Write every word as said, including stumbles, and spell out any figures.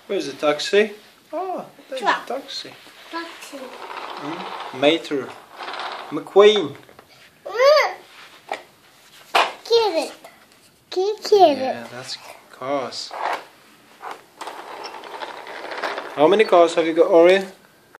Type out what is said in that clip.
Where's the taxi? Oh, there's Truck. a taxi. Taxi. Mm. Mater. McQueen. Get it. Get it. Yeah, that's cars. How many cars have you got, Orion?